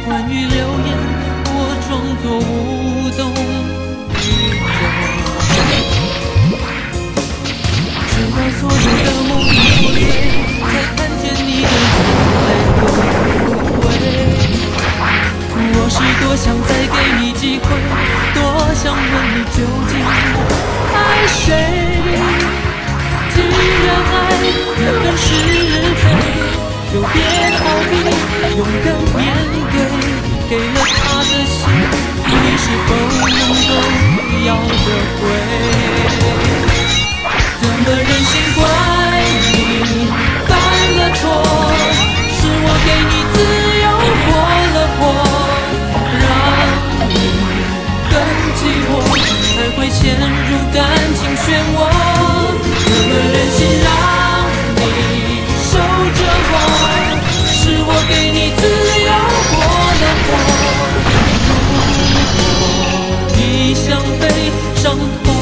关于流言，我装作无动于衷。直到所有的梦已破碎，才看见你的眼泪不悔。我是多想再给你机会，多想问你究竟爱谁。既然爱也分是非，就别逃避，勇敢面对。给了他的心，你是否能够要得回？怎么忍心怪你犯了错？是我给你自由过了火，让你更寂寞，才会陷入感情漩涡。怎么忍心让你受折磨？是我给你自由过了火。如果你想飞，伤痛